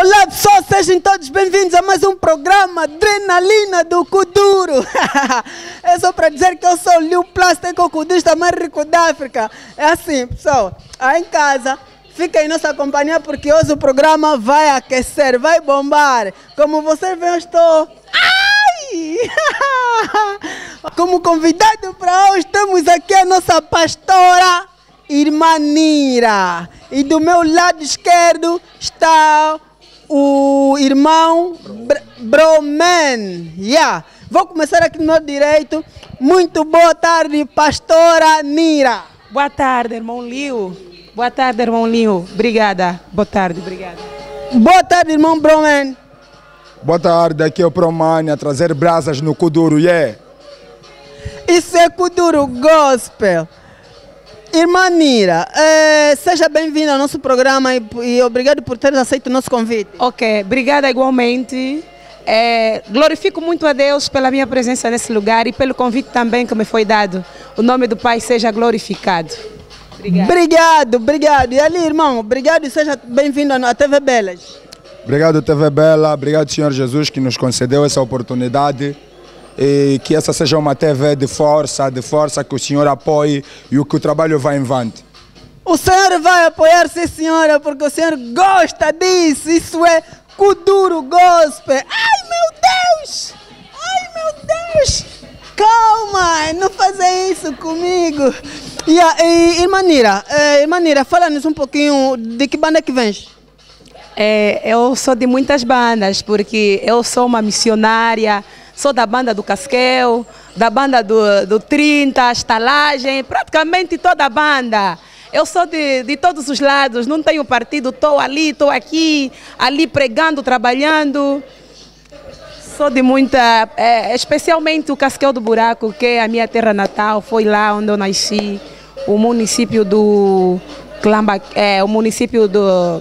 Olá pessoal, sejam todos bem-vindos a mais um programa Adrenalina do Kuduro. É só para dizer que eu sou o Liu Plástico, kudista mais rico da África. É assim pessoal, aí em casa, fiquem em nossa companhia porque hoje o programa vai aquecer, vai bombar. Como vocês veem, eu estou... Ai! Como convidado para hoje temos aqui a nossa pastora Irmã Nira. E do meu lado esquerdo está o irmão Broman. Yeah. Vou começar aqui no meu direito. Muito boa tarde, pastora Nira. Boa tarde, irmão Liu. Boa tarde, irmão Liu. Obrigada. Boa tarde, obrigada. Boa tarde, irmão Broman. Boa tarde, aqui é o Promani a trazer brasas no Kuduro, yeah. Isso é Kuduro Gospel. Irmã Nira, seja bem-vinda ao nosso programa e obrigado por ter aceito o nosso convite. Ok, obrigada igualmente. Glorifico muito a Deus pela minha presença nesse lugar e pelo convite também que me foi dado. O nome do Pai seja glorificado. Obrigado. E ali, irmão, obrigado e seja bem-vindo à TV Belas. Obrigado, TV Bela. Obrigado, Senhor Jesus, que nos concedeu essa oportunidade. E que essa seja uma TV de força, que o Senhor apoie e que o trabalho vá em vante. O Senhor vai apoiar, sim, senhora, porque o Senhor gosta disso. Isso é Kuduro Gospel. Ai, meu Deus! Calma, não fazem isso comigo. E Irmã Nira, fala-nos um pouquinho de que banda que vens. Eu sou de muitas bandas, porque eu sou uma missionária. Sou da banda do Casquel, da banda do 30, Estalagem, praticamente toda a banda. Eu sou de todos os lados, não tenho partido, estou ali, estou aqui, ali pregando, trabalhando. Sou de muita, especialmente o Casquel do Buraco, que é a minha terra natal, foi lá onde eu nasci, o município do o município do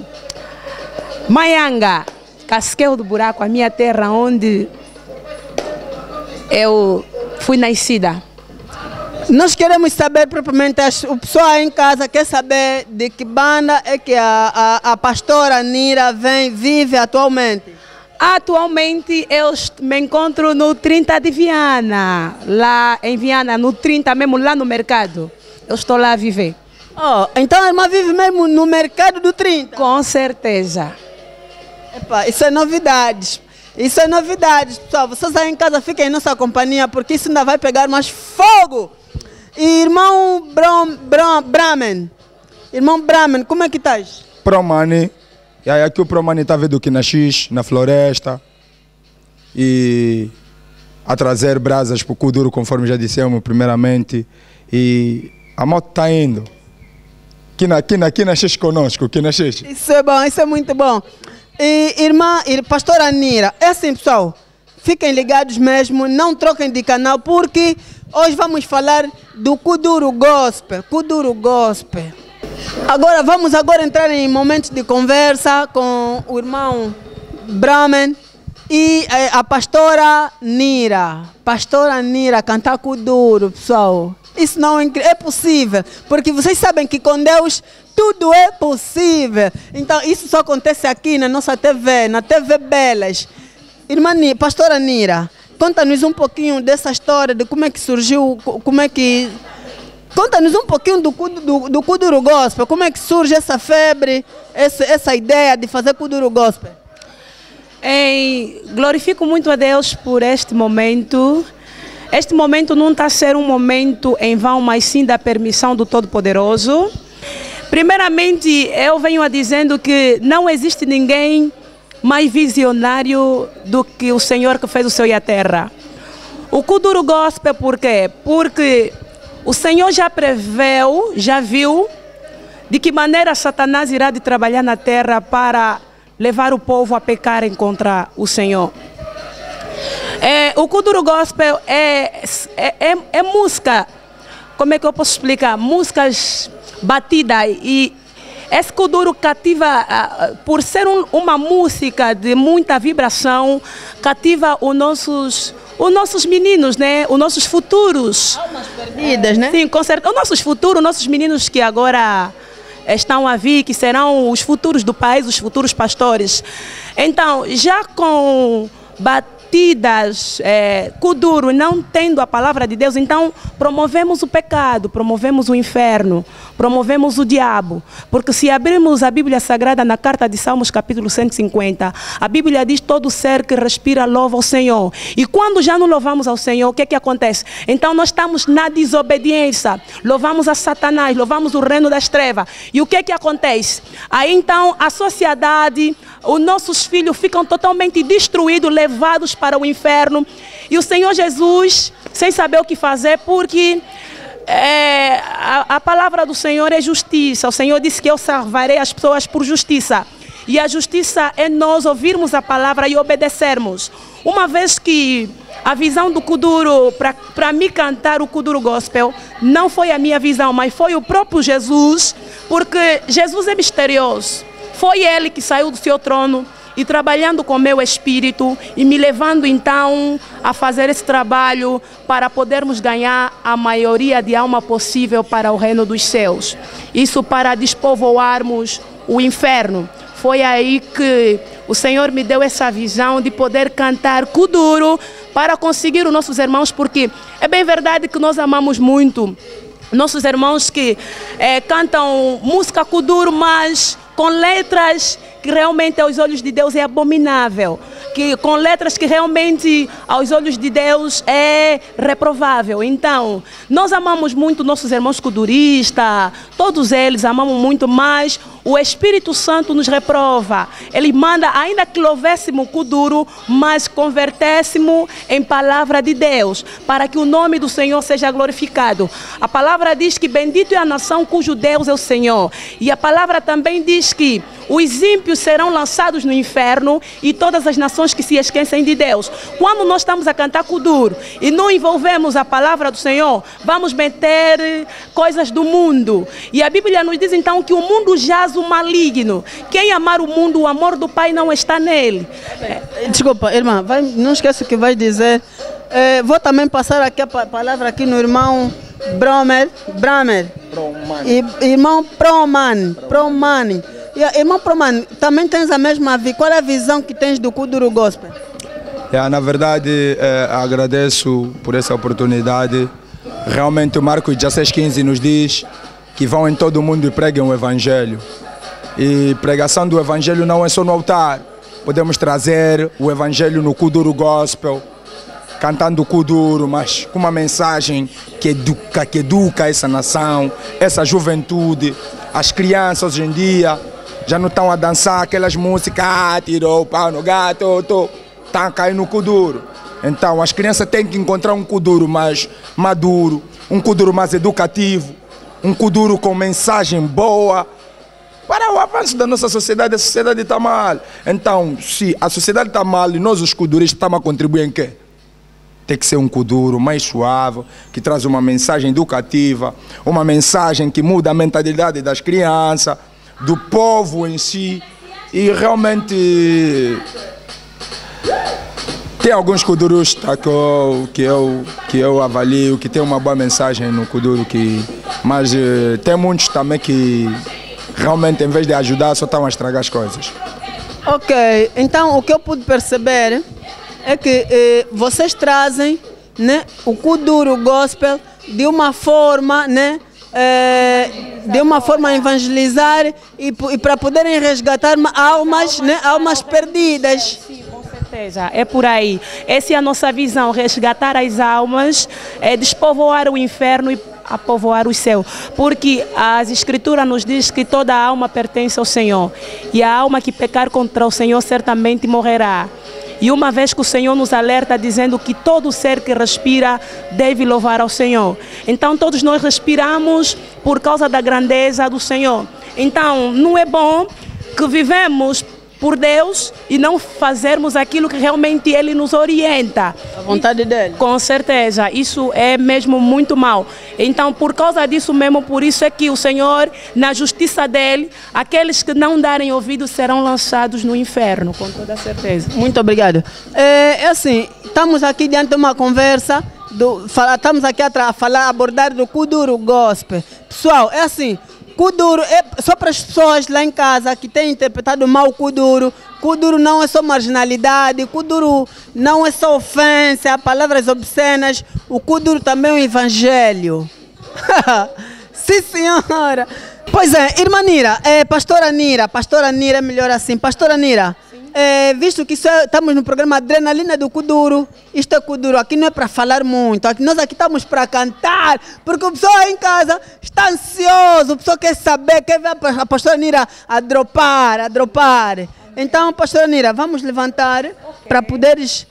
Maianga, Casquel do Buraco, a minha terra onde eu fui nascida. Nós queremos saber propriamente, o pessoal aí em casa quer saber de que banda é que a pastora Nira vive atualmente. Atualmente eu me encontro no 30 de Viana, lá em Viana, no 30 mesmo, lá no mercado. Eu estou lá a viver. Oh, então a irmã vive mesmo no mercado do 30? Com certeza. Epa, isso é novidades. Isso é novidade, pessoal. Vocês aí em casa fiquem em nossa companhia, porque isso ainda vai pegar mais fogo. E irmão Brahman, como é que estás? Promani, e aí aqui o Promani está vendo que nasci na floresta e a trazer brasas para o Kuduro, conforme já dissemos primeiramente. E a moto está indo. Aqui nasces conosco, aqui nasces. Isso é bom, isso é muito bom. E pastora Nira, é assim pessoal, fiquem ligados mesmo, não troquem de canal porque hoje vamos falar do Kuduro Gospel. Vamos entrar em momentos de conversa com o irmão Brahman e a pastora Nira. Pastora Nira cantar Kuduro, pessoal. Isso não é possível, porque vocês sabem que com Deus tudo é possível. Então isso só acontece aqui na nossa TV, na TV Belas. Irmã pastora Nira, conta-nos um pouquinho dessa história, de como é que surgiu, conta-nos um pouquinho do Kuduro Gospel, como é que surge essa febre, essa ideia de fazer Kuduro Gospel. Glorifico muito a Deus por este momento. Este momento não está a ser um momento em vão, mas sim da permissão do Todo-Poderoso. Primeiramente, eu venho dizendo que não existe ninguém mais visionário do que o Senhor que fez o céu e a terra. O Kuduro Gospel, por quê? Porque o Senhor já preveu, já viu de que maneira Satanás irá de trabalhar na terra para levar o povo a pecarem contra o Senhor. O Kuduro Gospel é música, como é que eu posso explicar? Músicas batidas, e esse Kuduro cativa, por ser uma música de muita vibração, cativa os nossos meninos, né? Os nossos futuros. Almas perdidas, né? Sim, com certeza. Os nossos futuros, nossos meninos que agora estão a vir, que serão os futuros do país, os futuros pastores. Então, já com batidas, Kuduro, não tendo a palavra de Deus, então promovemos o pecado, promovemos o inferno, promovemos o diabo. Porque se abrirmos a Bíblia Sagrada na carta de Salmos, capítulo 150, a Bíblia diz: todo ser que respira louva ao Senhor. E quando já não louvamos ao Senhor, o que é que acontece? Então nós estamos na desobediência, louvamos a Satanás, louvamos o reino das trevas. E o que é que acontece? Aí então a sociedade, os nossos filhos ficam totalmente destruídos, levados para o inferno. E o Senhor Jesus, sem saber o que fazer, porque a palavra do Senhor é justiça. O Senhor disse que eu salvarei as pessoas por justiça. E a justiça é nós ouvirmos a palavra e obedecermos. Uma vez que a visão do Kuduro, para me cantar o Kuduro Gospel, não foi a minha visão, mas foi o próprio Jesus, porque Jesus é misterioso. Foi Ele que saiu do seu trono e trabalhando com o meu espírito e me levando então a fazer esse trabalho para podermos ganhar a maioria de alma possível para o reino dos céus. Isso para despovoarmos o inferno. Foi aí que o Senhor me deu essa visão de poder cantar Kuduro para conseguir os nossos irmãos, porque é bem verdade que nós amamos muito nossos irmãos que cantam música Kuduro, mas com letras que realmente aos olhos de Deus é abominável, com letras que realmente aos olhos de Deus é reprovável. Então, nós amamos muito nossos irmãos kuduristas, todos eles amamos muito, mas o Espírito Santo nos reprova. Ele manda, ainda que louvéssemos Kuduro, mas convertéssemos em palavra de Deus, para que o nome do Senhor seja glorificado. A palavra diz que bendito é a nação cujo Deus é o Senhor. E a palavra também diz que os ímpios serão lançados no inferno e todas as nações que se esquecem de Deus. Quando nós estamos a cantar Kuduro e não envolvemos a palavra do Senhor, vamos meter coisas do mundo. E a Bíblia nos diz então que o mundo jaz o maligno. Quem amar o mundo, o amor do Pai não está nele. Desculpa, irmã, não esqueça o que vai dizer. Vou também passar aqui a palavra aqui no irmão Bramer. Irmão Proman. Irmão Proman, também tens a mesma visão. Qual é a visão que tens do Kuduro Gospel? Na verdade, agradeço por essa oportunidade. Realmente o Marcos 16:15 nos diz que vão em todo o mundo e preguem o Evangelho. E pregação do Evangelho não é só no altar. Podemos trazer o Evangelho no Kuduro Gospel, cantando Kuduro, mas com uma mensagem que educa essa nação, essa juventude. As crianças hoje em dia já não estão a dançar aquelas músicas, tirou o pau no gato, estão a cair no Kuduro. Então as crianças têm que encontrar um Kuduro mais maduro, um Kuduro mais educativo, um Kuduro com mensagem boa, para o avanço da nossa sociedade. A sociedade está mal. Então, se a sociedade está mal e nós os kuduristas estamos a contribuir em quê? Tem que ser um Kuduro mais suave, que traz uma mensagem educativa, uma mensagem que muda a mentalidade das crianças, do povo em si. E realmente tem alguns Kudurus que eu avalio, que tem uma boa mensagem no Kuduro, mas tem muitos também que realmente, em vez de ajudar, só estão a estragar as coisas. Ok, então o que eu pude perceber é que vocês trazem, né, o Kuduro Gospel de uma forma, né, de uma forma a evangelizar e para poderem resgatar almas, né, almas perdidas. Sim, com certeza, é por aí. Essa é a nossa visão, resgatar as almas, despovoar o inferno e a povoar o céu, porque as escrituras nos diz que toda alma pertence ao Senhor e a alma que pecar contra o Senhor certamente morrerá. E uma vez que o Senhor nos alerta dizendo que todo ser que respira deve louvar ao Senhor, então todos nós respiramos por causa da grandeza do Senhor. Então não é bom que vivemos por Deus e não fazermos aquilo que realmente Ele nos orienta. A vontade dEle. Com certeza, isso é mesmo muito mal. Então, por causa disso mesmo, por isso é que o Senhor, na justiça dEle, aqueles que não darem ouvido serão lançados no inferno, com toda certeza. Muito obrigado. É assim, estamos aqui diante de uma conversa, estamos aqui a abordar do Kuduro Gospel. Pessoal, é assim, Kuduro, só para as pessoas lá em casa que têm interpretado mal o Kuduro não é só marginalidade, Kuduro não é só ofensa, palavras obscenas, o Kuduro também é um evangelho. Sim, senhora. Pois é, irmã Nira, pastora Nira, é melhor assim. Pastora Nira, visto que estamos no programa Adrenalina do Kuduro, isto é Kuduro, aqui não é para falar muito, nós aqui estamos para cantar, porque o pessoal aí em casa está ansioso, o pessoal quer saber, quer ver a pastora Nira a dropar. Então, pastora Nira, vamos levantar para poderes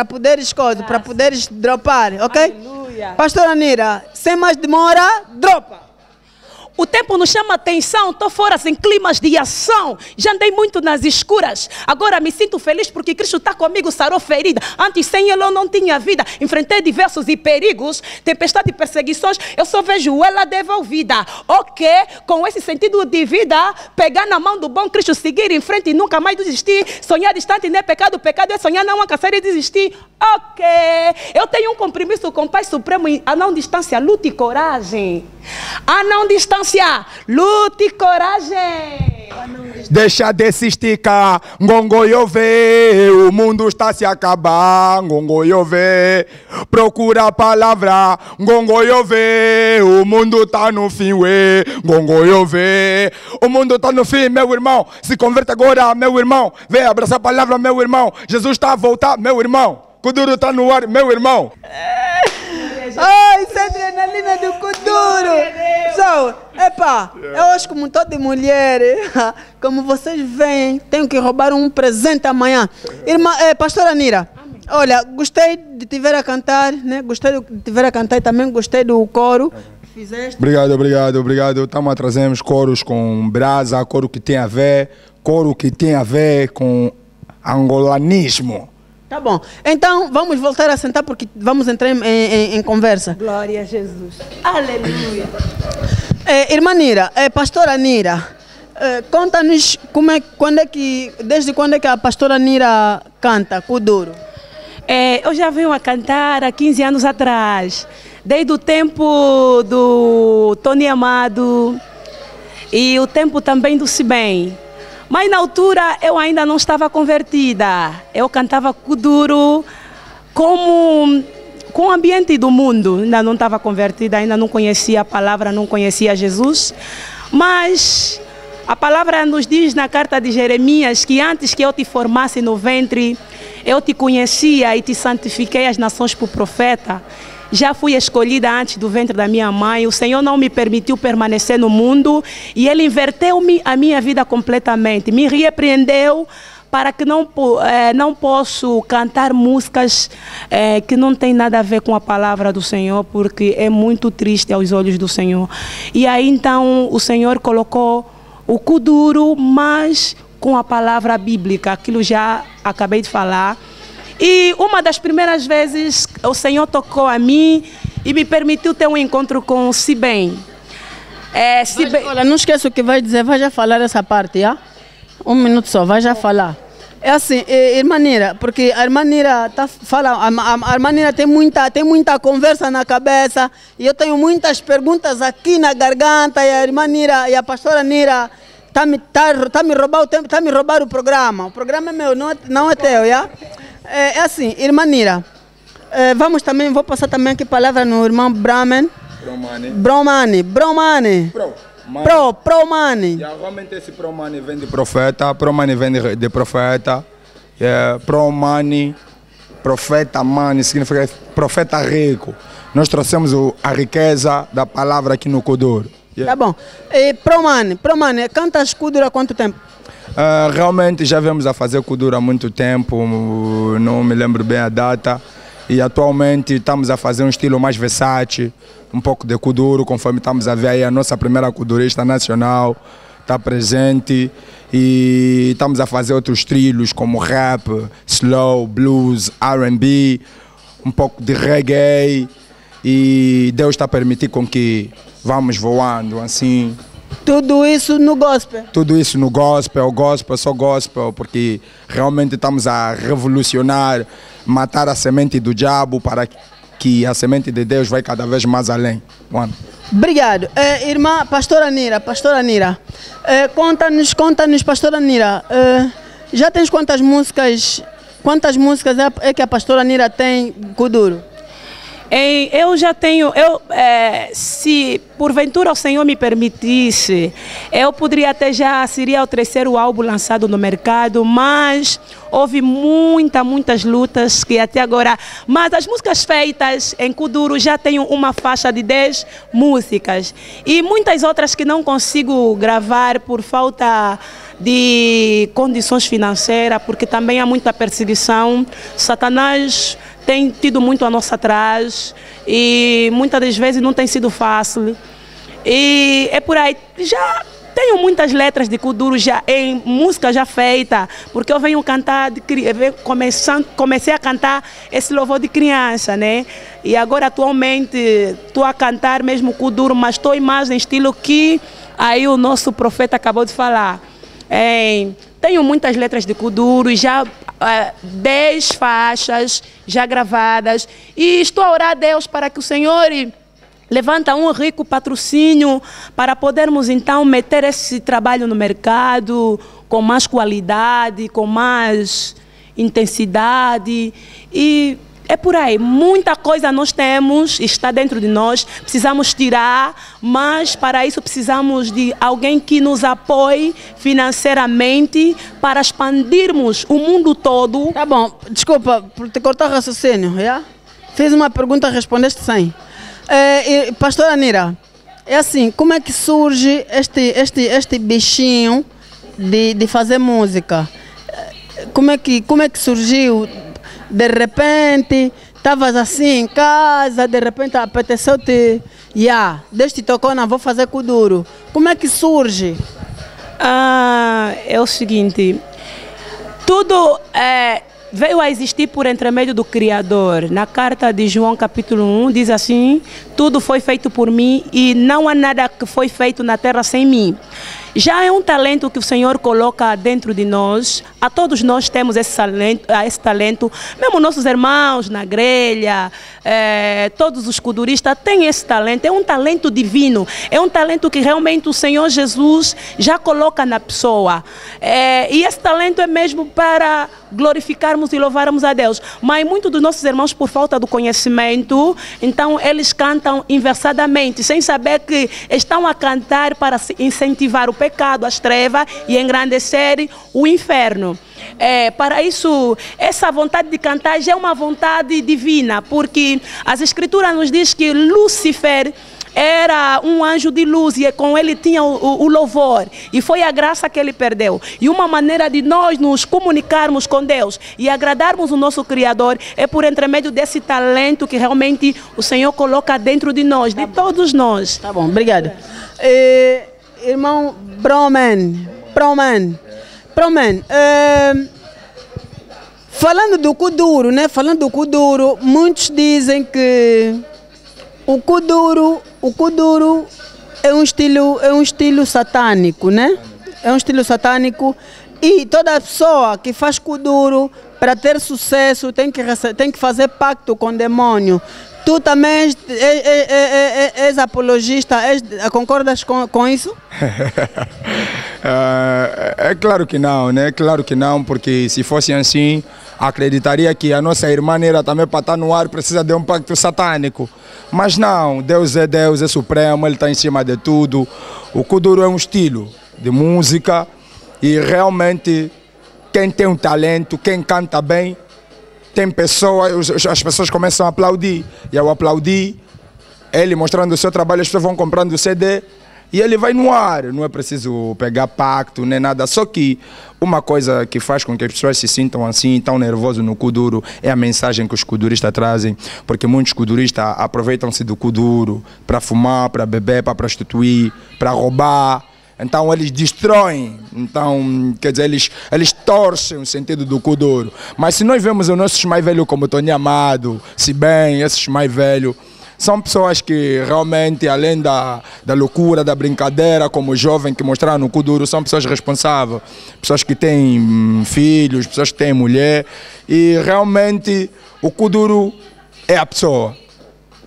dropar, ok? Aleluia. Pastora Nira, sem mais demora, dropa. O tempo nos chama atenção, estou fora em climas de ação. Já andei muito nas escuras. Agora me sinto feliz porque Cristo está comigo, sarou ferida. Antes sem Ele eu não tinha vida. Enfrentei diversos e perigos, tempestade e perseguições. Eu só vejo ela devolvida. Ok, com esse sentido de vida, pegar na mão do bom Cristo, seguir em frente e nunca mais desistir. Sonhar distante não é pecado, pecado é sonhar, não alcançar e desistir. Ok, eu tenho um compromisso com o Pai Supremo a não distância, luta e coragem. A não distância, luta e coragem. Deixa de se esticar, ngongo eu vê, o mundo está se acabar, ngongo eu vê, procura a palavra, ngongo eu vê, o mundo está no fim, ué, ngongo eu vê, o mundo está no fim, meu irmão, se converte agora, meu irmão, vem abraçar a palavra, meu irmão, Jesus está a voltar, meu irmão, Kuduro está no ar, meu irmão. Ai, isso é adrenalina do Kuduro. Eu acho que como toda mulher, como vocês veem, tenho que roubar um presente amanhã. Irmã, pastora Nira, olha, gostei de te ver a cantar, né? Gostei de te ver a cantar e também gostei do coro que fizeste. Obrigado. Estamos a trazermos coros com brasa, coro que tem a ver com angolanismo. Tá bom. Então, vamos voltar a sentar porque vamos entrar em conversa. Glória a Jesus. Aleluia. Irmã Nira, pastora Nira, conta-nos desde quando é que a pastora Nira canta Kuduro? Eu já venho a cantar há 15 anos atrás. Desde o tempo do Tony Amado e o tempo também do Sibem. Mas na altura eu ainda não estava convertida. Eu cantava Kuduro com o ambiente do mundo. Ainda não estava convertida, ainda não conhecia a palavra, não conhecia Jesus. Mas a palavra nos diz na carta de Jeremias que antes que eu te formasse no ventre, eu te conhecia e te santifiquei as nações por profeta. Já fui escolhida antes do ventre da minha mãe. O Senhor não me permitiu permanecer no mundo e Ele inverteu a minha vida completamente. Me repreendeu para que não posso cantar músicas que não tem nada a ver com a palavra do Senhor, porque é muito triste aos olhos do Senhor. E aí então o Senhor colocou o Kuduro, mas com a palavra bíblica, aquilo já acabei de falar. E uma das primeiras vezes o Senhor tocou a mim e me permitiu ter um encontro com o Sibem. Olha, não esqueça o que vai dizer, vai já falar essa parte, já? Um minuto só, vai já falar. É assim, irmã Nira, porque a irmã Nira a irmã Nira tem muita conversa na cabeça e eu tenho muitas perguntas aqui na garganta e a irmã Nira e a pastora Nira tá me roubando o tempo, tá me roubando o programa. O programa é meu, não é teu, já? É assim, irmã Nira, vou passar também aqui a palavra no irmão Brahman. Bromani. Realmente esse Promani vem de profeta, Promani vem de profeta. Promani, profeta mani, significa profeta rico. Nós trouxemos a riqueza da palavra aqui no Kuduro. Tá bom. Promani, cantas Kuduro há quanto tempo? Realmente já viemos a fazer Kuduro há muito tempo, não me lembro bem a data. E atualmente estamos a fazer um estilo mais versátil, um pouco de Kuduro, conforme estamos a ver aí a nossa primeira kudurista nacional está presente. E estamos a fazer outros trilhos como rap, slow, blues, R&B, um pouco de reggae. E Deus está permitindo com que vamos voando assim. Tudo isso no gospel? Tudo isso no gospel, só gospel, porque realmente estamos a revolucionar, matar a semente do diabo para que a semente de Deus vai cada vez mais além. Mano. Obrigado. Irmã Pastora Nira, conta-nos, Pastora Nira, já tens quantas músicas é que a Pastora Nira tem Kuduro? Eu já tenho, se porventura o Senhor me permitisse, eu poderia até já, seria o 3º álbum lançado no mercado, mas houve muitas lutas que até agora, mas as músicas feitas em Kuduro já tenho uma faixa de 10 músicas e muitas outras que não consigo gravar por falta de condições financeiras, porque também há muita perseguição. Satanás tem tido muito a nosso atrás e muitas das vezes não tem sido fácil. E é por aí. Já tenho muitas letras de Kuduro já em música já feita, porque eu venho cantar, comecei a cantar esse louvor de criança, né? E agora atualmente estou a cantar mesmo Kuduro, mas estou mais em estilo que aí o nosso profeta acabou de falar. Tenho muitas letras de Kuduro, já 10 faixas já gravadas e estou a orar a Deus para que o Senhor levanta um rico patrocínio para podermos então meter esse trabalho no mercado com mais qualidade, com mais intensidade e é por aí, muita coisa nós temos, está dentro de nós, precisamos tirar, mas para isso precisamos de alguém que nos apoie financeiramente para expandirmos o mundo todo. Tá bom, desculpa por te cortar o raciocínio, já? Fiz uma pergunta, respondeste sem. Pastora Nira, é assim, como é que surge este bichinho de fazer música? Como é que surgiu? De repente, estavas assim em casa, de repente apeteceu-te, desde tocou, não vou fazer Kuduro. Como é que surge? É o seguinte, tudo veio a existir por intermédio do Criador. Na carta de João capítulo 1 diz assim, tudo foi feito por mim e não há nada que foi feito na terra sem mim. Já é um talento que o Senhor coloca dentro de nós. A todos nós temos esse talento. Mesmo nossos irmãos na grelha, todos os kuduristas têm esse talento. É um talento divino. É um talento que realmente o Senhor Jesus já coloca na pessoa. E esse talento é mesmo para glorificarmos e louvarmos a Deus. Mas muitos dos nossos irmãos, por falta do conhecimento, então eles cantam inversadamente, sem saber que estão a cantar para incentivar o pecado, as trevas e engrandecer o inferno. Para isso, essa vontade de cantar já é uma vontade divina, porque as Escrituras nos diz que Lúcifer era um anjo de luz e com ele tinha o louvor e foi a graça que ele perdeu. E uma maneira de nós nos comunicarmos com Deus e agradarmos o nosso Criador é por intermédio desse talento que realmente o Senhor coloca dentro de nós, de todos nós. Tá bom, obrigado. Irmão Broman, falando do Kuduro, né? Falando do Kuduro, muitos dizem que o Kuduro é um estilo satânico, né? É um estilo satânico e toda pessoa que faz Kuduro para ter sucesso tem que fazer pacto com o demônio. Tu também és apologista, concordas com isso? É claro que não, né? Claro que não, porque se fosse assim, acreditaria que a nossa irmã Nira também para estar no ar precisa de um pacto satânico. Mas não, Deus, é supremo, Ele está em cima de tudo. O Kuduro é um estilo de música e realmente quem tem um talento, quem canta bem, tem pessoas, as pessoas começam a aplaudir. E ao aplaudir, ele mostrando o seu trabalho, as pessoas vão comprando o CD e ele vai no ar. Não é preciso pegar pacto nem nada. Só que uma coisa que faz com que as pessoas se sintam assim, tão nervosos no Kuduro, é a mensagem que os kuduristas trazem. Porque muitos kuduristas aproveitam-se do Kuduro para fumar, para beber, para prostituir, para roubar. Então eles destroem, então, quer dizer, eles torcem o sentido do Kuduro. Mas se nós vemos os nossos mais velhos como Tony Amado, se bem, esses mais velhos, são pessoas que realmente, além da loucura, da brincadeira, como o jovem que mostraram no Kuduro, são pessoas responsáveis, pessoas que têm filhos, pessoas que têm mulher, e realmente o Kuduro é a pessoa.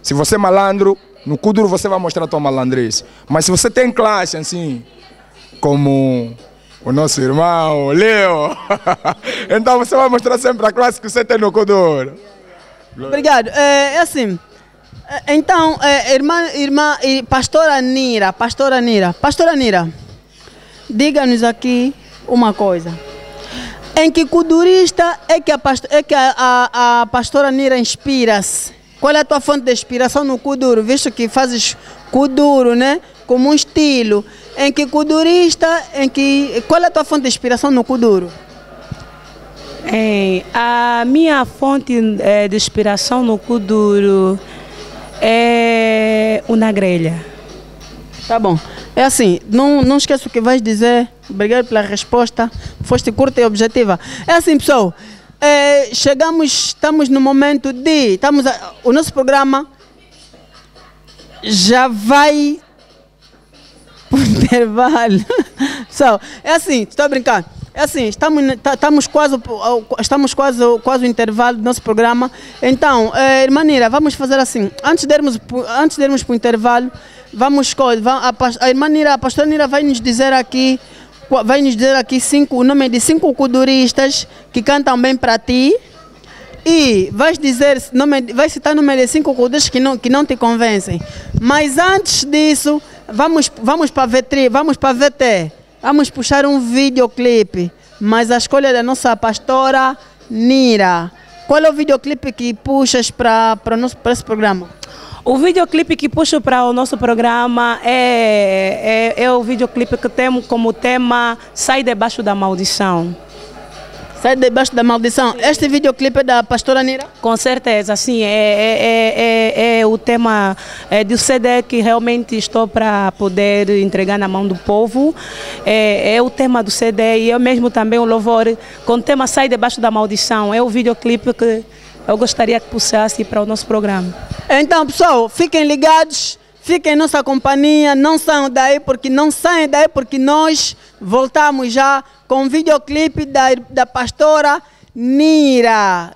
Se você é malandro, no Kuduro você vai mostrar a tua malandrice. Mas se você tem classe, assim, como o nosso irmão, Leo, então você vai mostrar sempre a classe que você tem no Kuduro. Obrigado. É assim, então, irmã e pastora Nira, diga-nos aqui uma coisa. Em que kudurista é que a pastora Nira inspira-se? Qual é a tua fonte de inspiração no Kuduro? Visto que fazes Kuduro, né? Como um estilo. Em que kudurista, qual é a tua fonte de inspiração no Kuduro? A minha fonte de inspiração no Kuduro é uma grelha. Tá bom. É assim, não esqueça o que vais dizer. Obrigado pela resposta. Foste curta e objetiva. É assim, pessoal. Estamos no momento de... o nosso programa já vai para o intervalo. É assim, estou a brincar. É assim, estamos quase no intervalo do nosso programa. Então, irmã Nira, vamos fazer assim. Antes de irmos para o intervalo, a irmã Nira, a pastora Nira vai nos dizer aqui o nome de 5 kuduristas que cantam bem para ti. E vai citar o nome de 5 kuduristas que não te convencem. Mas antes disso, vamos para a VT. Vamos puxar um videoclipe. Mas a escolha da nossa pastora Nira. Qual é o videoclipe que puxas para esse programa? O videoclipe que puxo para o nosso programa é o videoclipe que temos como tema Sai Debaixo da Maldição. Sai Debaixo da Maldição. Este videoclipe é da pastora Nira? Com certeza, sim. É o tema do CD que realmente estou para poder entregar na mão do povo. É o tema do CD e eu mesmo também o louvor com o tema Sai Debaixo da Maldição. É o videoclipe que eu gostaria que puxasse para o nosso programa. Então, pessoal, fiquem ligados, fiquem em nossa companhia, não saiam daí porque nós voltamos já com o videoclipe da pastora Nira.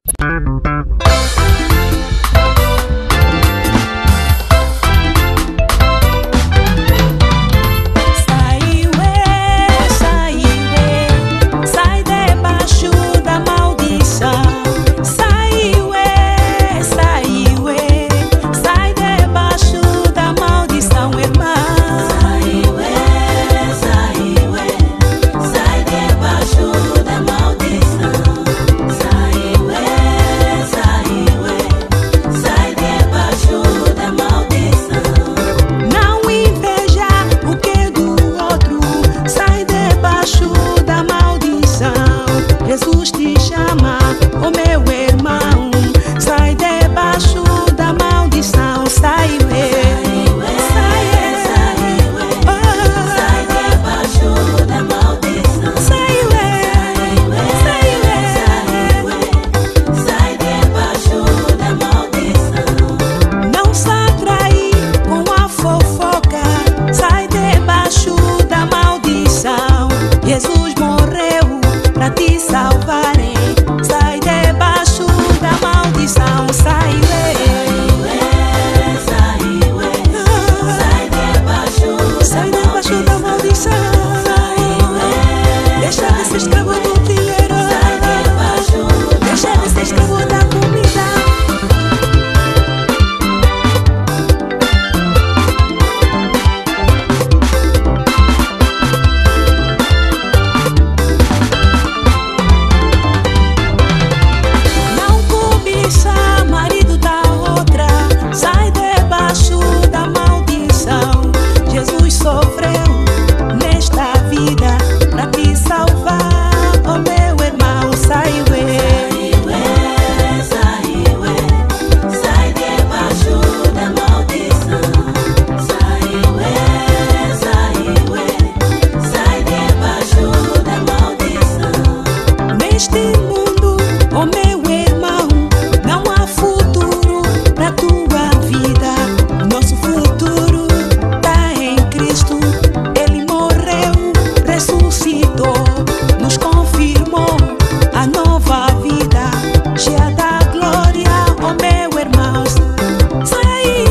Cheia da glória, oh meu irmão, sai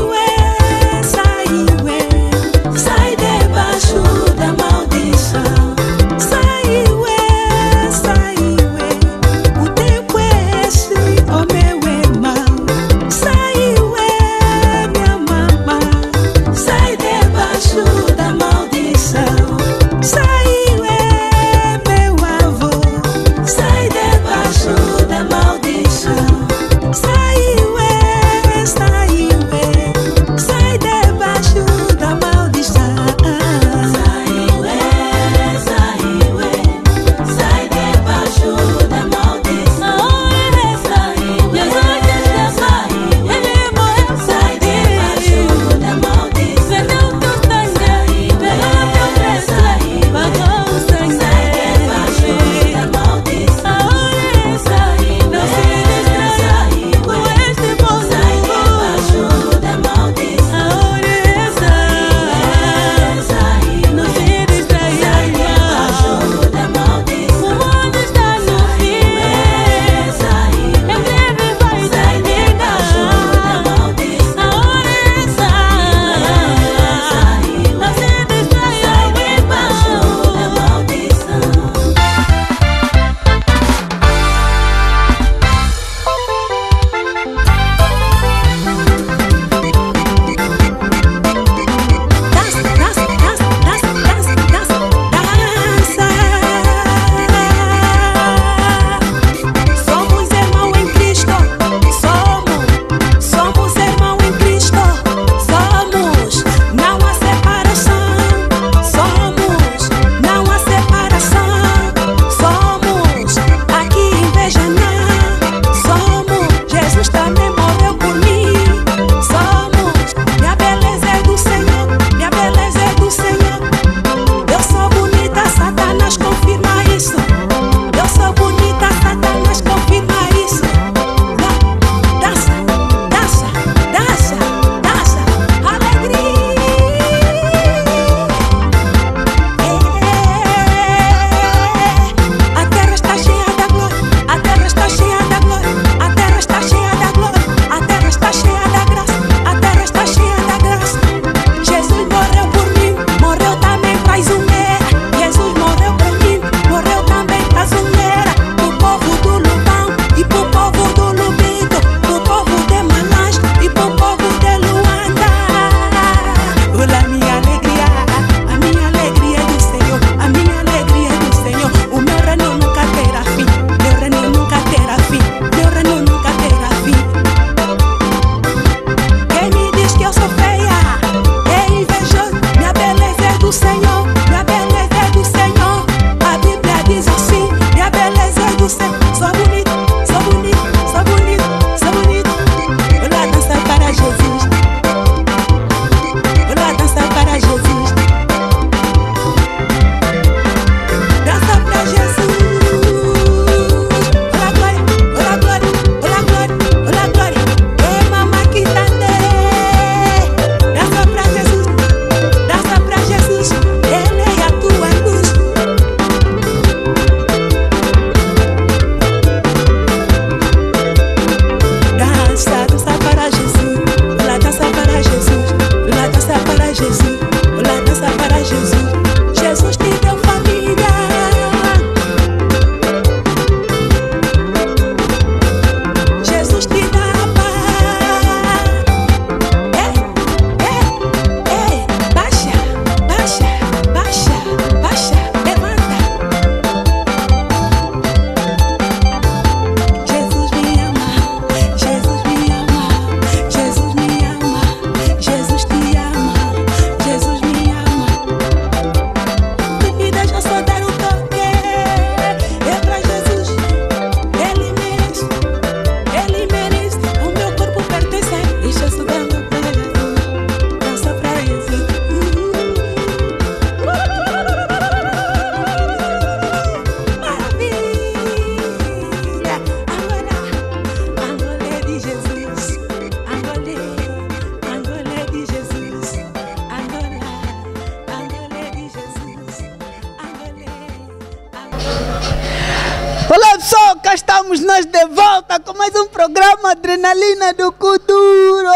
estamos nós de volta com mais um programa Adrenalina do Kuduro.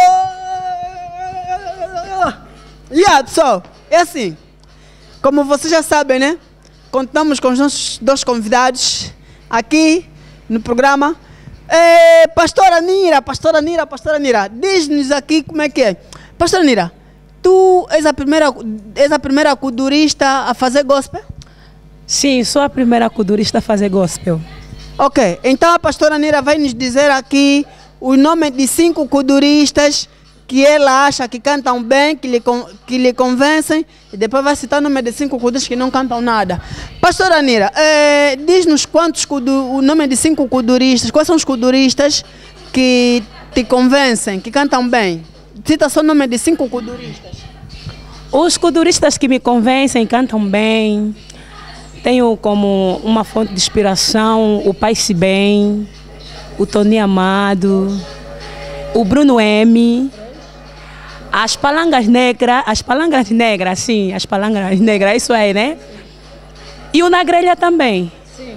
Pessoal, é assim, como vocês já sabem, né? Contamos com os nossos dois convidados aqui no programa. Pastora Nira, diz-nos aqui como é que é. Pastora Nira, tu és a primeira kudurista a fazer gospel? Sim, sou a primeira kudurista a fazer gospel. Ok, então a pastora Nira vai nos dizer aqui o nome de 5 kuduristas que ela acha que cantam bem, que lhe convencem, e depois vai citar o nome de 5 kuduristas que não cantam nada. Pastora Nira, diz-nos o nome de 5 kuduristas, quais são os kuduristas que te convencem, que cantam bem? Cita só o nome de 5 kuduristas. Os kuduristas que me convencem, cantam bem. Tenho como uma fonte de inspiração o Pai Sibem, o Tony Amado, o Bruno M, as Palangas Negras, sim, as Palangas Negras, isso aí, né? E o Na Grelha também. Sim.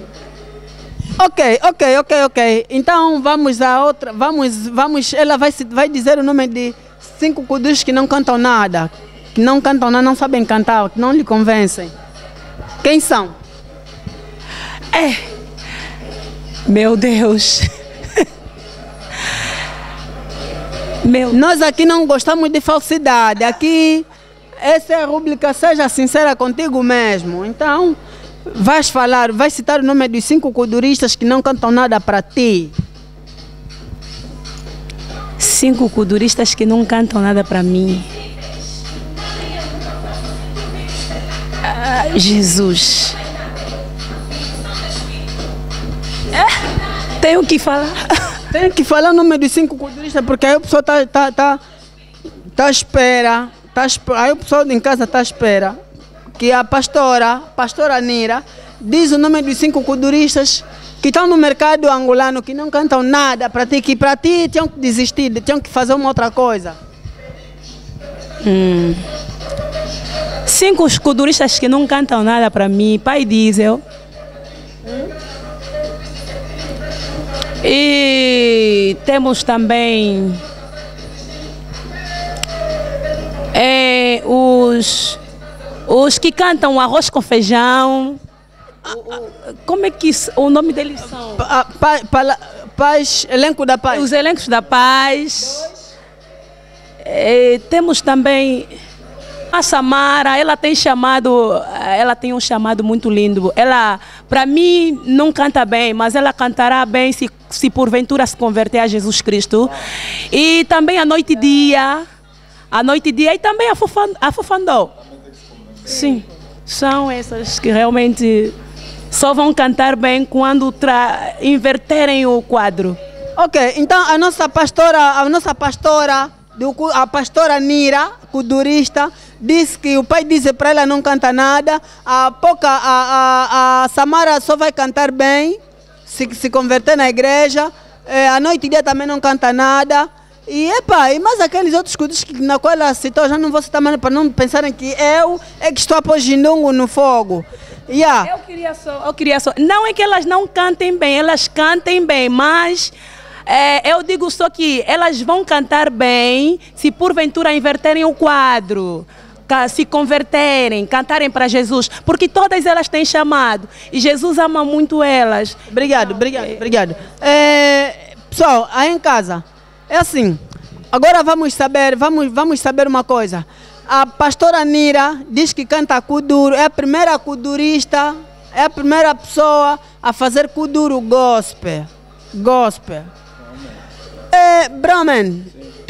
Ok. Então vamos a outra, ela vai dizer o nome de 5 kuduristas que não cantam nada, não sabem cantar, que não lhe convencem. Quem são? Meu Deus. Nós aqui não gostamos de falsidade. Aqui, essa é a rubrica, seja sincera contigo mesmo. Então, vais citar o nome dos 5 kuduristas que não cantam nada para ti. 5 kuduristas que não cantam nada para mim. Jesus. Tenho que falar. Tem que falar o nome dos 5 kuduristas, porque aí a pessoa tá à espera. Aí o pessoal em casa está à espera que a pastora Nira diz o nome dos 5 kuduristas que estão no mercado angolano, que não cantam nada para ti, que para ti tinham que desistir, tinham que fazer uma outra coisa. 5 kuduristas que não cantam nada para mim, Pai Diesel. E temos também os que cantam arroz com feijão. Como é que o nome deles são? Paz, elenco da paz. Os elencos da paz. Temos também a Samara, ela tem um chamado muito lindo. Ela, para mim, não canta bem, mas ela cantará bem se porventura se converter a Jesus Cristo. E também a Noite e Dia, e também a Fofandó. Sim, são essas que realmente só vão cantar bem quando inverterem o quadro. Ok, então a nossa pastora Nira, kudurista, disse que o pai disse para ela não canta nada. A Samara só vai cantar bem se converter na igreja. A Noite e Dia também não canta nada. E mas aqueles outros kuduristas na qual ela citou, já não vou citar mais para não pensarem que eu é que estou a pôr gindungo no fogo. Eu queria só. Não é que elas não cantem bem, elas cantem bem, mas eu digo só que elas vão cantar bem se porventura inverterem o quadro, se converterem, cantarem para Jesus, porque todas elas têm chamado e Jesus ama muito elas. Obrigado. Pessoal, aí em casa, é assim, agora vamos saber uma coisa. A pastora Nira diz que canta kuduro, é a primeira kudurista, é a primeira pessoa a fazer kuduro gospel. Brahman,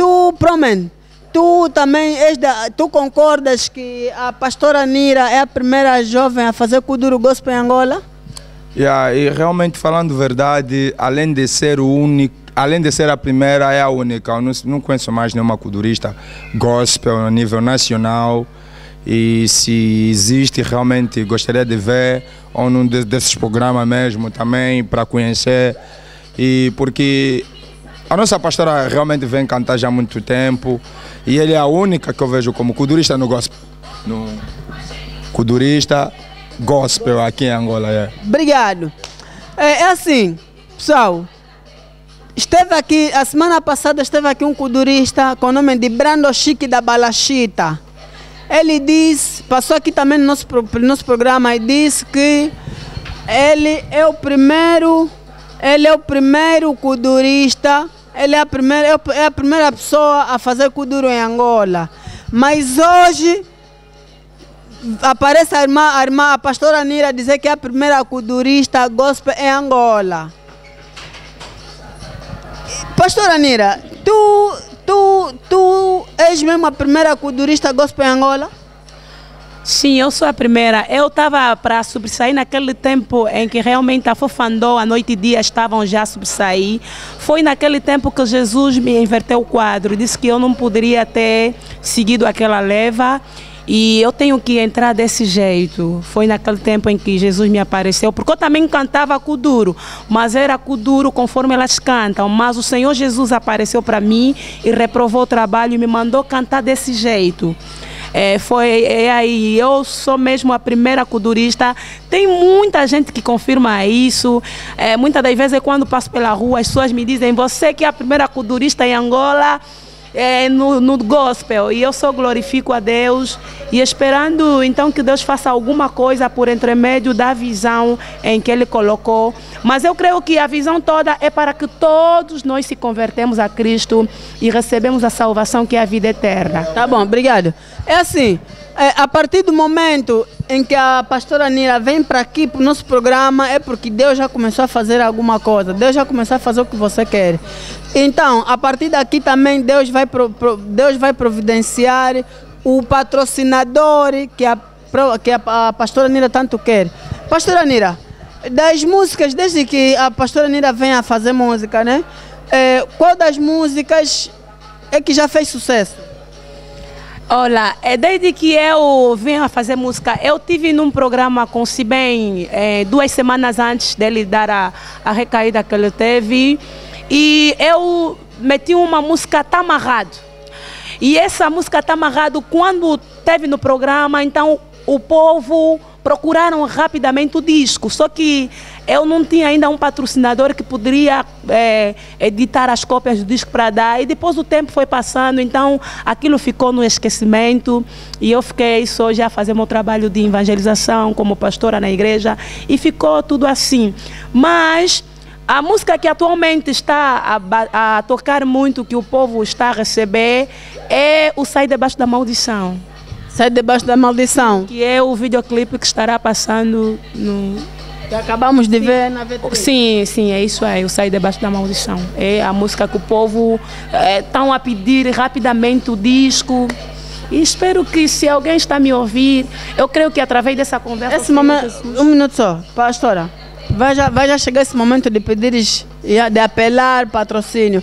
tu também tu concordas que a pastora Nira é a primeira jovem a fazer kuduro gospel em Angola? E realmente, falando verdade, além de ser a primeira, é a única. Eu não conheço mais nenhuma kudurista gospel a nível nacional. E se existe, realmente gostaria de ver ou num desses programas mesmo também, para conhecer. E porque a nossa pastora realmente vem cantar já há muito tempo. E ele é a única que eu vejo como kudurista no gospel. Kudurista gospel aqui em Angola. Obrigado. É assim, Pessoal, esteve aqui, a semana passada esteve aqui um kudurista com o nome de Brando Chique da Balachita. Ele disse, passou aqui também no nosso programa e disse que ele é o primeiro kudurista, ele é a primeira pessoa a fazer kuduro em Angola. Mas hoje aparece a pastora Nira dizer que é a primeira kudurista gospel em Angola. Pastora Nira, tu és mesmo a primeira kudurista gospel em Angola? Sim, eu sou a primeira. Eu estava para sobressair naquele tempo em que realmente a Fofandó, a noite e dia estavam já a sobressair. Foi naquele tempo que Jesus me inverteu o quadro. Disse que eu não poderia ter seguido aquela leva e eu tenho que entrar desse jeito. Foi naquele tempo em que Jesus me apareceu, porque eu também cantava kuduro, mas era kuduro conforme elas cantam. Mas o Senhor Jesus apareceu para mim e reprovou o trabalho e me mandou cantar desse jeito. Aí, eu sou mesmo a primeira kudurista. Tem muita gente que confirma isso. Muitas das vezes quando passo pela rua, as pessoas me dizem: você que é a primeira kudurista em Angola no gospel. E eu só glorifico a Deus e esperando então que Deus faça alguma coisa por intermédio da visão em que Ele colocou. Mas eu creio que a visão toda é para que todos nós se convertemos a Cristo e recebemos a salvação, que é a vida eterna. Tá bom, obrigado. É assim, a partir do momento em que a pastora Nira vem para aqui, para o nosso programa, é porque Deus já começou a fazer alguma coisa. Deus já começou a fazer o que você quer. Então, a partir daqui também Deus vai providenciar o patrocinador que a pastora Nira tanto quer. Pastora Nira, das músicas, desde que a pastora Nira vem a fazer música, né? Qual das músicas é que já fez sucesso? Olha, desde que eu venho a fazer música, eu tive num programa com Cibem 2 semanas antes dele dar a recaída que ele teve, e eu meti uma música Tá Amarrado. E essa música Tá Amarrado, quando teve no programa, então o povo procuraram rapidamente o disco, só que eu não tinha ainda um patrocinador que poderia editar as cópias do disco para dar, e depois o tempo foi passando, então aquilo ficou no esquecimento e eu fiquei só já a fazer meu trabalho de evangelização como pastora na igreja e ficou tudo assim. Mas a música que atualmente está a tocar muito, que o povo está a receber, é o Sai Debaixo da Maldição. Sai Debaixo da Maldição. Que é o videoclipe que estará passando no... Que acabamos de ver na vitrine. Sim, é isso aí, o Sai Debaixo da Maldição. É a música que o povo estão a pedir rapidamente o disco. E espero que, se alguém está a me ouvir, eu creio que através dessa conversa... Esse momento, um minuto só, pastora. Vai já chegar esse momento de pedires, de apelar patrocínio.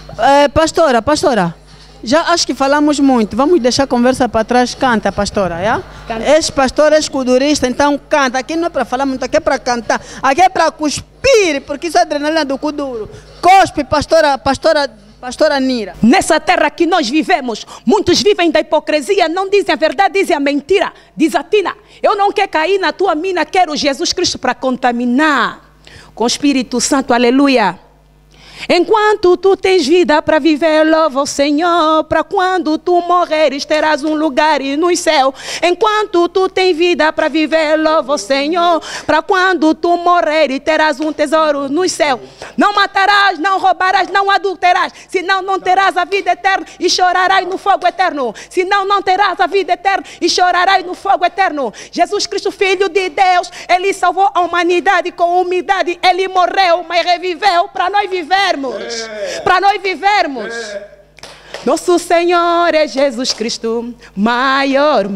Pastora. Já acho que falamos muito. Vamos deixar a conversa para trás. Canta, pastora. Yeah? És pastora, és kudurista, então canta. Aqui não é para falar muito, aqui é para cantar. Aqui é para cuspir, porque isso é adrenalina do kuduro. Cospe, pastora Nira. Nessa terra que nós vivemos, muitos vivem da hipocrisia, não dizem a verdade, dizem a mentira. Diz a Tina: eu não quero cair na tua mina, quero Jesus Cristo para contaminar com o Espírito Santo, aleluia. Enquanto tu tens vida para viver, louva o Senhor. Para quando tu morreres, terás um lugar no céu. Enquanto tu tens vida para viver, louva o Senhor. Para quando tu morreres, terás um tesouro no céu. Não matarás, não roubarás, não adulterarás, senão não terás a vida eterna e chorarás no fogo eterno. Senão não terás a vida eterna e chorarás no fogo eterno. Jesus Cristo, Filho de Deus, Ele salvou a humanidade com humildade. Ele morreu, mas reviveu para nós vivermos. Para nós vivermos. Nosso Senhor é Jesus Cristo, maior.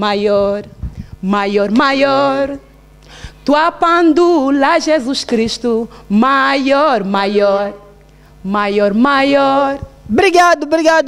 Tua pandula, Jesus Cristo, maior. Obrigado.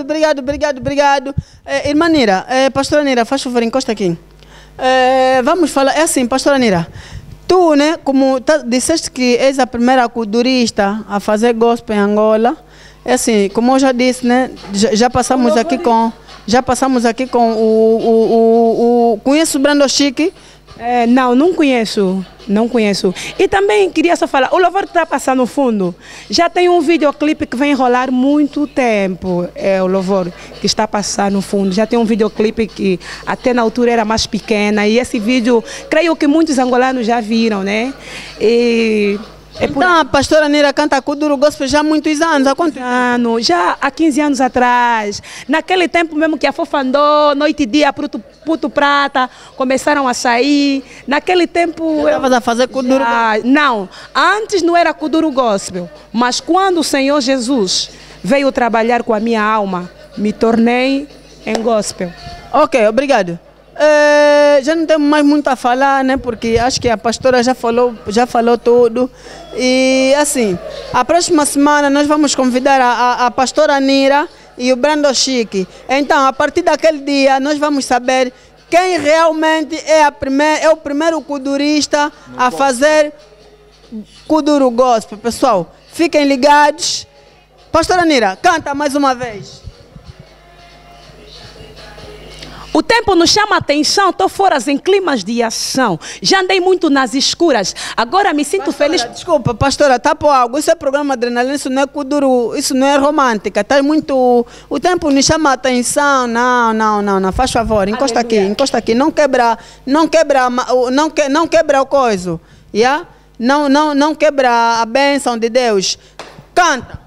Irmã Nira, pastora Nira, faz favor, encosta aqui. Vamos falar, é assim, pastora Nira. Tu, né, como disseste que és a primeira kudurista a fazer gospel em Angola, é assim, como eu já disse, né, já passamos aqui com o conheço o Brando Chique, Não conheço. Não conheço. E também queria só falar, o louvor que está passando no fundo, já tem um videoclipe que vem rolar muito tempo. É o louvor que está passando no fundo. Já tem um videoclipe que até na altura era mais pequena. E esse vídeo, creio que muitos angolanos já viram, né? Então a pastora Nira canta Kuduro Gospel já há muitos anos. Há quantos anos? Já há 15 anos atrás. Naquele tempo mesmo que a Fofandô, Noite e Dia, Puto Prata, começaram a sair. Naquele tempo... Estavas a fazer Kuduro Gospel? Não, antes não era Kuduro Gospel. Mas quando o Senhor Jesus veio trabalhar com a minha alma, me tornei em Gospel. Ok, obrigado. Já não temos mais muito a falar, né? Porque acho que a pastora já falou tudo. E assim, a próxima semana nós vamos convidar a pastora Nira e o Brando Chique. Então, a partir daquele dia, nós vamos saber quem realmente é o primeiro kudurista a fazer Kuduro Gospel. Pessoal, fiquem ligados. Pastora Nira, canta mais uma vez. O tempo nos chama a atenção, estou fora em climas de ação. Já andei muito nas escuras, agora me sinto feliz. Desculpa, pastora, tá por algo. Isso é programa Adrenalina, isso não é Kuduro, isso não é romântica. Tá muito... O tempo nos chama a atenção. Não. Faz favor, encosta aqui. Não quebra o coisa. Yeah? Não quebra a bênção de Deus. Canta.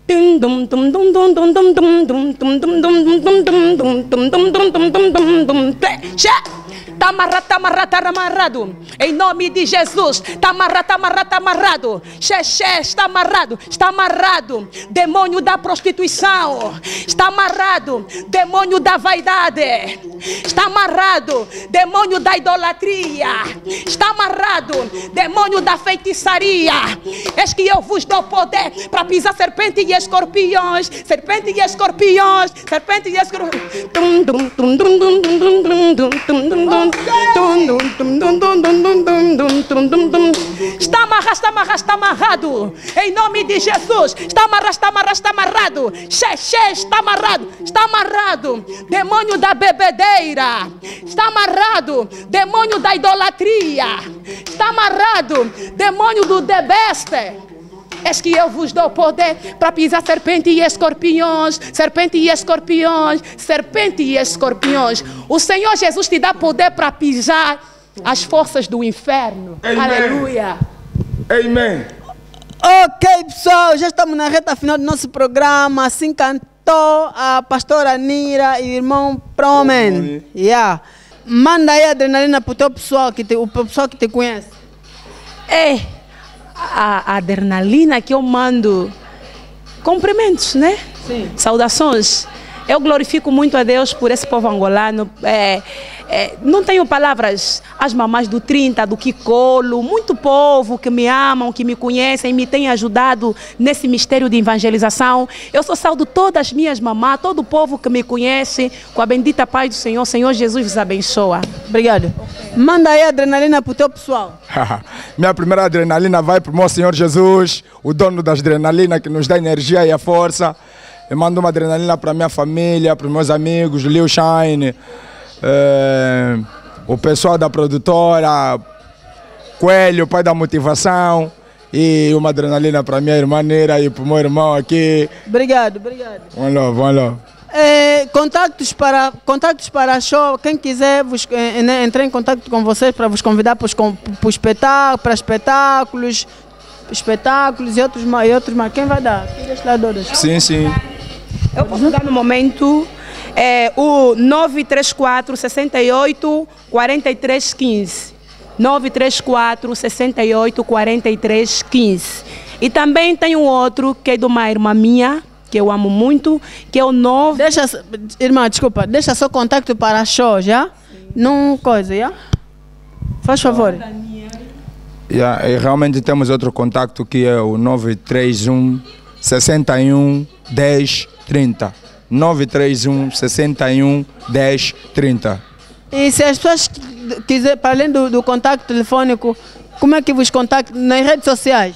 Tá amarrado. Em nome de Jesus. Tá amarrado. Está amarrado. Demônio da prostituição. Está amarrado. Demônio da vaidade. Está amarrado. Demônio da idolatria. Está amarrado. Demônio da feitiçaria. Eis que eu vos dou poder para pisar serpente e escorpiões. Está amarrado. Em nome de Jesus. Está amarrado. Está amarrado. Demônio da bebedeira. Está amarrado. Demônio da idolatria. Está amarrado. Demônio do debeste. Eis que eu vos dou poder para pisar serpente e escorpiões. O Senhor Jesus te dá poder para pisar as forças do inferno. Amen. Aleluia. Amém. Ok, pessoal, já estamos na reta final do nosso programa. Assim cantou a pastora Nira e o irmão Promen. Yeah. Manda aí a adrenalina para o teu pessoal, o pessoal que te conhece. A adrenalina que eu mando, cumprimentos, né? Sim. Saudações. Eu glorifico muito a Deus por esse povo angolano. Não tenho palavras. As mamás do 30, do Kikolo, muito povo que me amam, que me conhecem, me têm ajudado nesse mistério de evangelização. Eu só saúdo todas as minhas mamás, todo o povo que me conhece, com a bendita paz do Senhor. Senhor Jesus vos abençoa. Obrigado. Manda aí a adrenalina para o teu pessoal. Minha primeira adrenalina vai para o meu Senhor Jesus, o dono das adrenalinas, que nos dá energia e a força. Eu mando uma adrenalina para minha família, para os meus amigos, Lil Shine, o pessoal da produtora, Coelho, pai da motivação, e uma adrenalina para minha irmã Nira e para o meu irmão aqui. Obrigado. One love. Contatos para show, quem quiser entrar em contato com vocês para vos convidar para espetáculos e outros, mas quem vai dar? Sim. Eu posso dar no momento o 934 68 43 15. 934 68 43 15. E também tem um outro que é de uma irmã minha, que eu amo muito, que é o 9... Irmã, desculpa, deixa só contato para show, já? Não coisa, já? Faz favor. E realmente temos outro contato que é o 931 61 10 30. 931 61 10 30. E se as pessoas quiserem, para além do contato telefônico, como é que vos contactam nas redes sociais?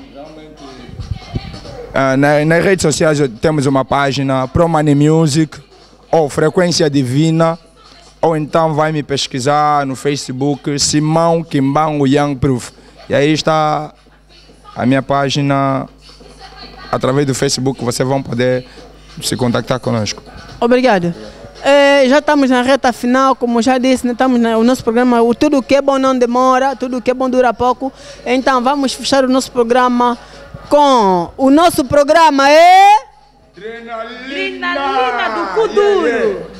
Nas redes sociais temos uma página, Promani Music, ou Frequência Divina, ou então vai me pesquisar no Facebook, Simão Kimbangu Young Proof. E aí está a minha página, através do Facebook vocês vão poder se contactar conosco. Obrigado. Já estamos na reta final, como já disse, né? Estamos no nosso programa, o Tudo que é bom não demora, tudo que é bom dura pouco. Então vamos fechar o nosso programa com o nosso programa Adrenalina do Kuduro.